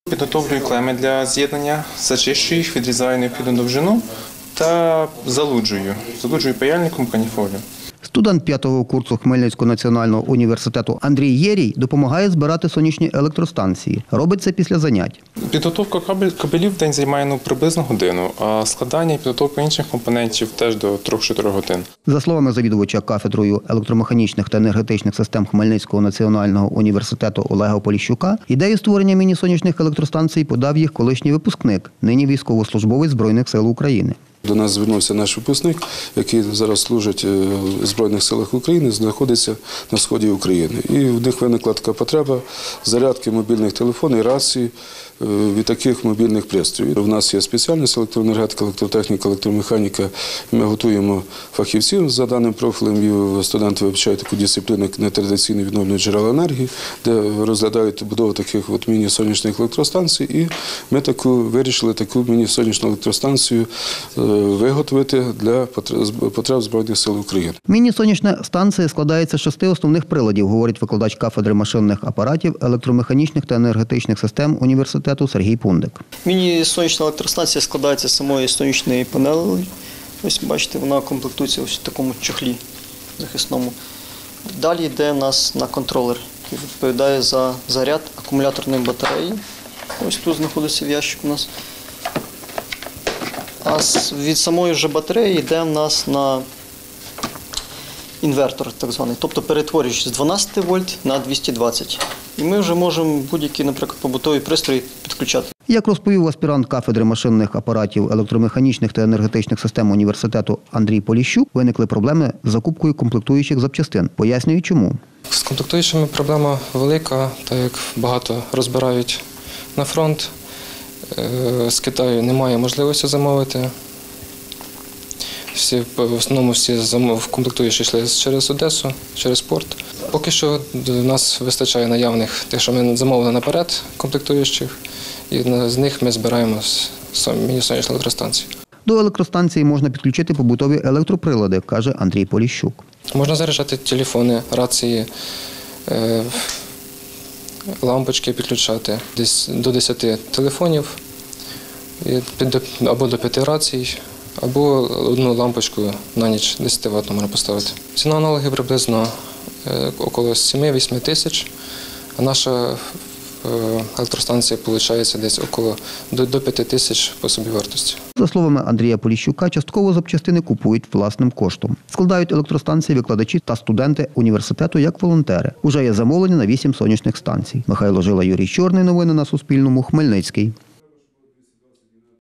Підготовлюю клеми для з'єднання, зачищую їх, відрізаю необхідну довжину та залуджую паяльником каніфолю. Студент 5-го курсу Хмельницького національного університету Андрій Єрій допомагає збирати сонячні електростанції. Робить це після занять. Підготовка кабелів в день займає приблизно годину, а складання і підготовка інших компонентів теж до 3-4 годин. За словами завідувача кафедрою електромеханічних та енергетичних систем Хмельницького національного університету Олега Поліщука, ідею створення міні-сонячних електростанцій подав їх колишній випускник, нині військовослужбовець Збройних сил України. До нас звернувся наш випускник, який зараз служить в Збройних силах України, знаходиться на сході України. І в них виникла така потреба зарядки мобільних телефонів, рацій від таких мобільних пристроїв. У нас є спеціальність електроенергетика, електротехніка, електромеханіка. Ми готуємо фахівців за даним профілем, і студенти вивчають таку дисципліну, як нетрадиційні відновлювальні джерела енергії, де розглядають будову таких міні-сонячних електростанцій. І ми вирішили таку міні-сонячну електростанцію виготовити для потреб Збройних сил України. Міні-сонячна станція складається з 6 основних приладів, говорить викладач кафедри машинних апаратів, електромеханічних та енергетичних систем університету Сергій Пундик. Міні-сонячна електростанція складається з самої сонячної панелі. Ось бачите, вона комплектується ось в такому чохлі захисному. Далі йде у нас на контролер, який відповідає за заряд акумуляторної батареї. Ось тут знаходиться в ящику у нас. А від самої ж батареї йде в нас на інвертор, так званий, тобто перетворюючи з 12 вольт на 220. І ми вже можемо будь-які, наприклад, побутові пристрої підключати. Як розповів аспірант кафедри машинних апаратів, електромеханічних та енергетичних систем університету Андрій Поліщук, виникли проблеми з закупкою комплектуючих запчастин. Пояснює, чому. З комплектуючими проблема велика, так як багато розбирають на фронт. З Китаю немає можливості замовити. В основному всі комплектуючі йшли через Одесу, через порт. Поки що у нас вистачає наявних тих, що ми замовили наперед комплектуючих, і з них ми збираємо міні-сонячні електростанції. До електростанції можна підключити побутові електроприлади, каже Андрій Поліщук. Можна заряджати телефони, рації, лампочки підключати, десь до 10 телефонів, або до 5 рацій, або одну лампочку на ніч 10 Вт можна поставити. Ціна аналогів приблизно около 7-8 тисяч, а наша електростанція виходить десь до 5 тисяч по собівартості. За словами Андрія Поліщука, частково запчастини купують власним коштом. Складають електростанції викладачі та студенти університету як волонтери. Уже є замовлення на 8 сонячних станцій. Михайло Жила, Юрій Чорний. Новини на Суспільному. Хмельницький.